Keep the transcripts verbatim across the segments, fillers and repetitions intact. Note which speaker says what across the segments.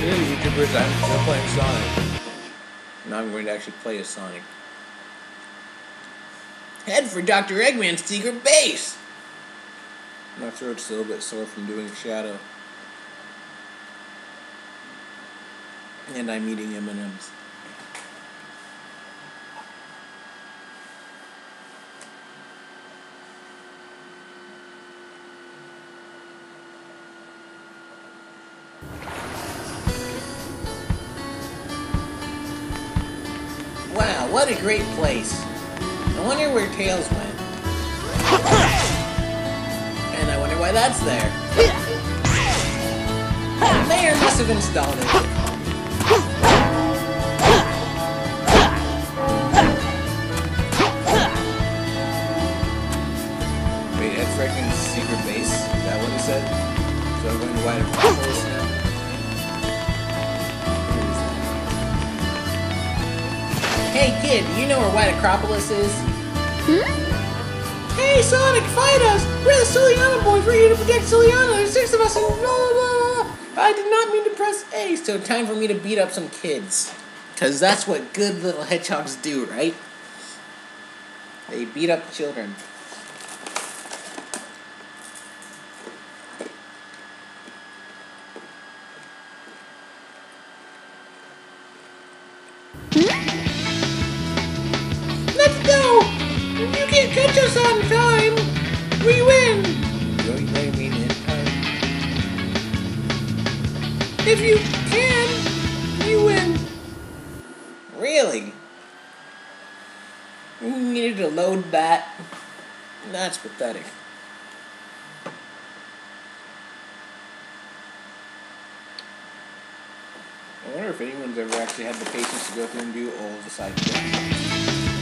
Speaker 1: Hey YouTubers, I'm still playing Sonic. Now I'm going to actually play as Sonic. Head for Doctor Eggman's secret base! My throat's still a bit sore from doing Shadow. And I'm eating M and M's. Wow, what a great place. I wonder where Tails went. And I wonder why that's there. The mayor must have installed it. Wait, Ed Fredkin's secret base? Is that what he said? So I'm going to White Acropolis now? Hey kid, do you know where White Acropolis is? Hmm? Hey Sonic, fight us! We're the Suliana boys, we're here to protect Suliana, there's six of us and blah blah blah! I did not mean to press A, so time for me to beat up some kids. Cause that's what good little hedgehogs do, right? They beat up children. Let's go! You can't catch us on time! We win! Don't you mean in time? If you can, you win. Really? You needed to load that? That's pathetic. I wonder if anyone's ever actually had the patience to go through and do all of the side quests.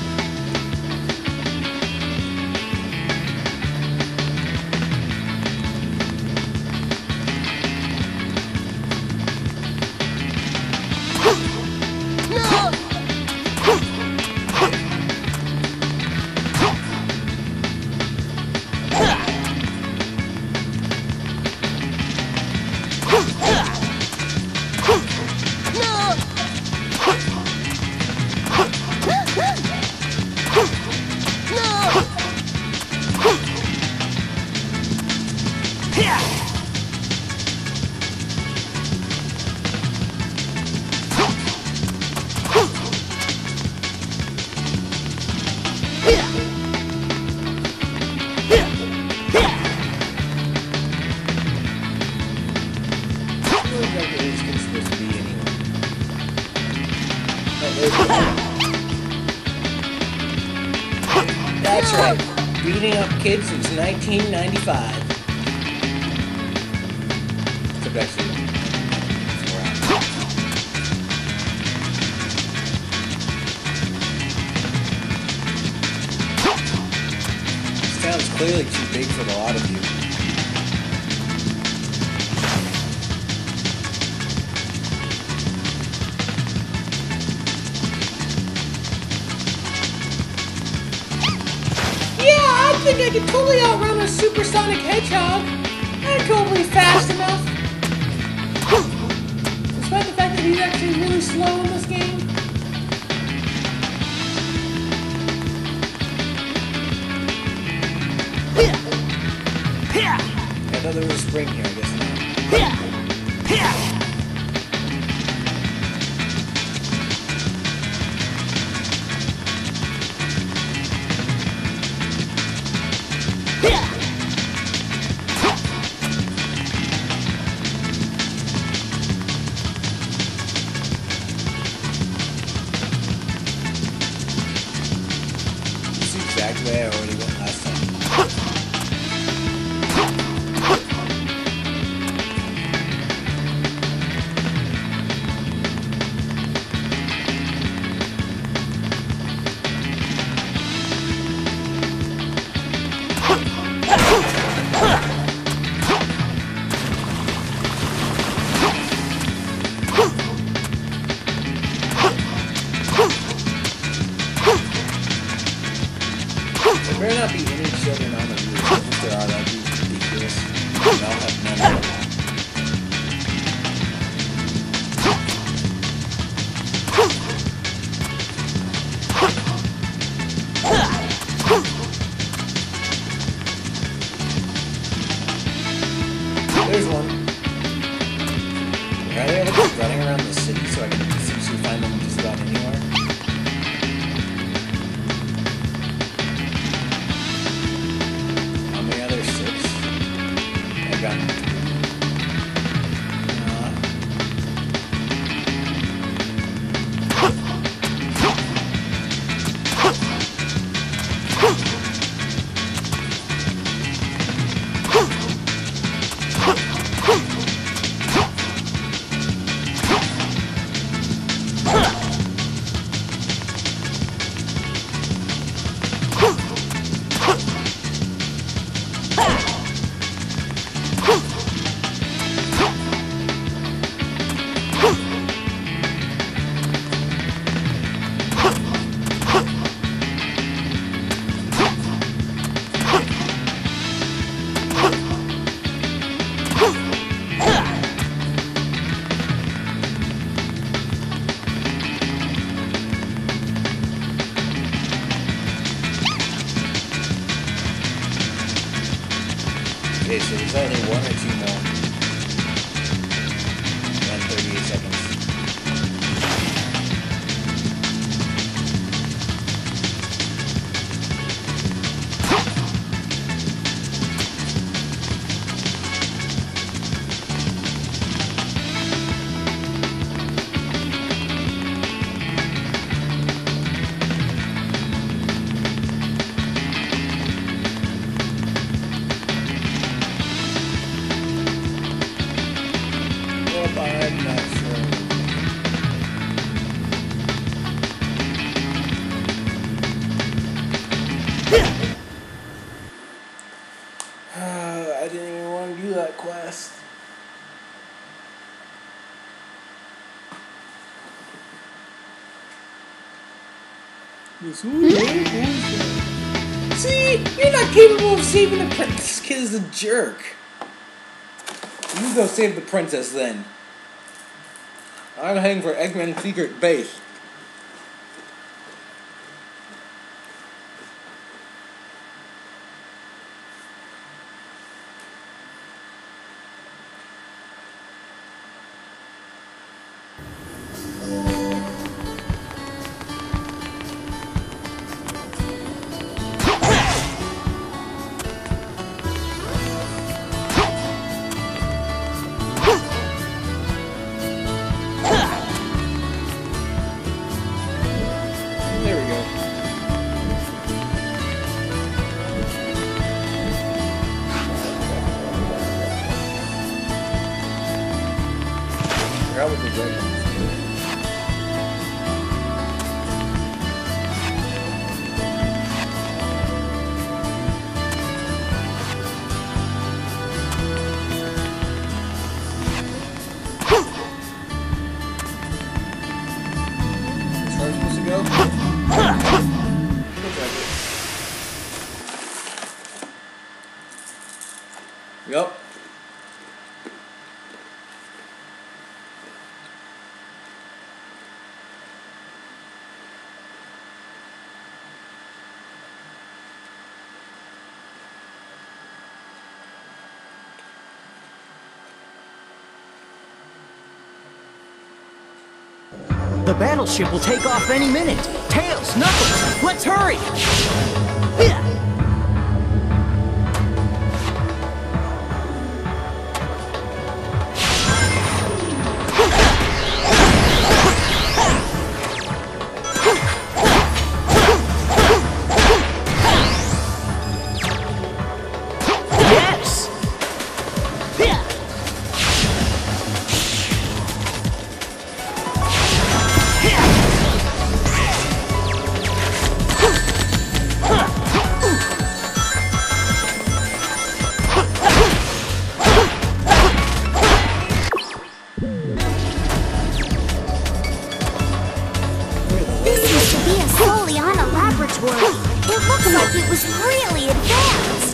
Speaker 1: That's right, beating up kids since nineteen ninety-five. Except actually, four hours. This town's clearly too big for the lot of you. I think I could totally outrun a supersonic hedgehog. I'm totally fast enough. Despite the fact that he's actually really slow in this game. I thought there was a spring here, I guess not. Exactly where I already went last time. There's one. Are they able to keep running around the city so I can essentially find them just about anywhere? How many other six? I got uh, okay, so there's only one or two more. And thirty-eight seconds. I'm not sure. I didn't even want to do that quest. See, you're not capable of saving the princess. This kid is a jerk. You go save the princess then. I'm heading for Eggman's secret base. That was a great one. As far as supposed to go? Yep.
Speaker 2: The battleship will take off any minute. Tails, Knuckles, let's hurry! Yeah.
Speaker 3: It looks like it was really advanced.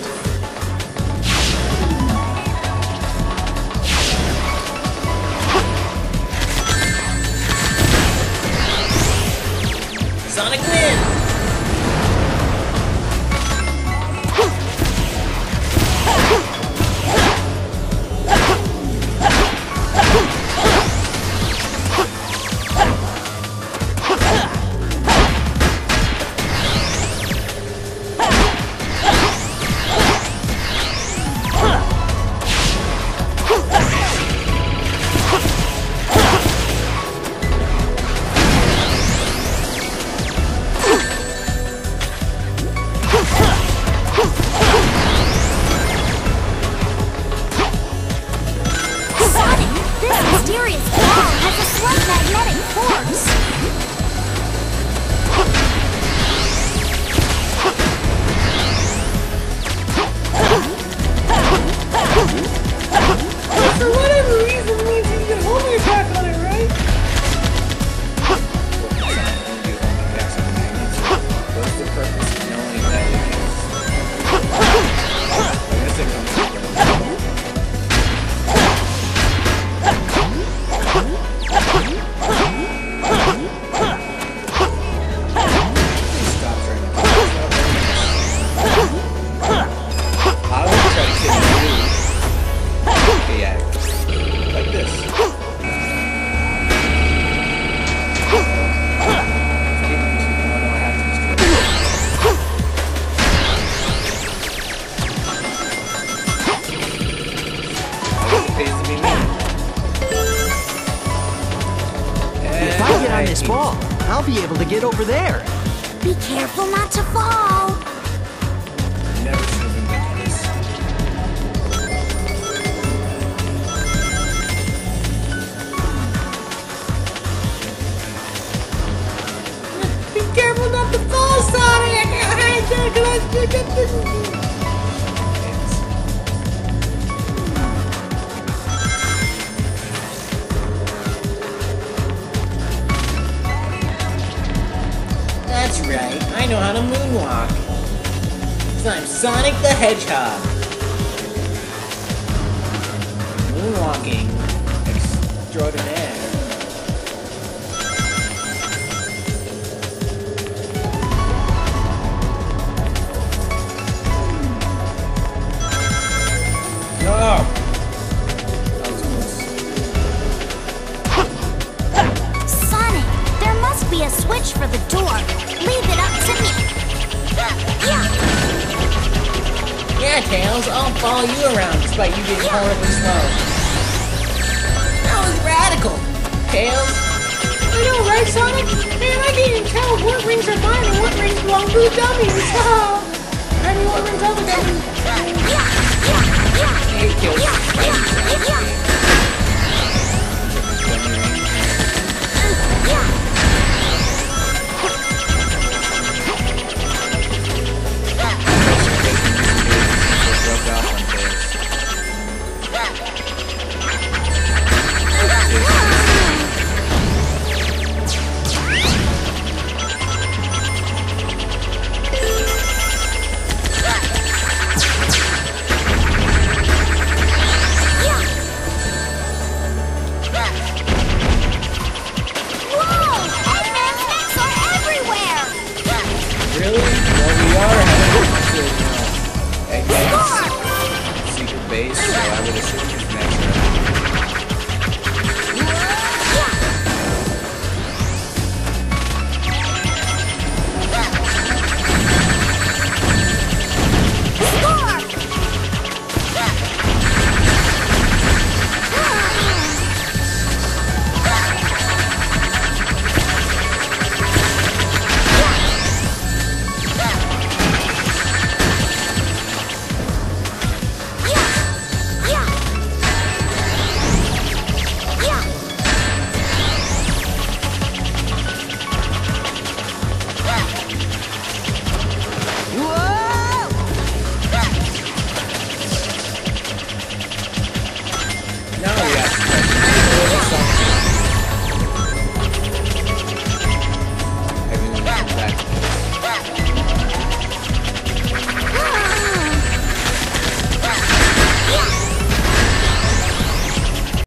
Speaker 1: Sonic win!
Speaker 3: mysterious ball has a slight magnetic force.
Speaker 1: For whatever reason, means you can homing attack on it, right? What's the purpose of knowing that it is? I guess it comes from I would try to kill you. Okay, yeah. Like this.
Speaker 2: If I get on this ball, I'll be able to get over there.
Speaker 3: Be careful not to fall.
Speaker 1: Never should have invented this. Be careful not to fall, Sonic! That's right, I know how to moonwalk. 'Cause I'm Sonic the Hedgehog. Moonwalking extraordinaire. No! That was close.
Speaker 3: Sonic, there must be a switch for the door. Leave it up to me.
Speaker 1: Yeah, Tails, I'll follow you around despite you being horribly slow. That was radical! Tails? I know, right, Sonic? Man, I can't even tell what rings are mine and what rings belong to the dummies! I mean, what rings are the dummies? Hey, Tails.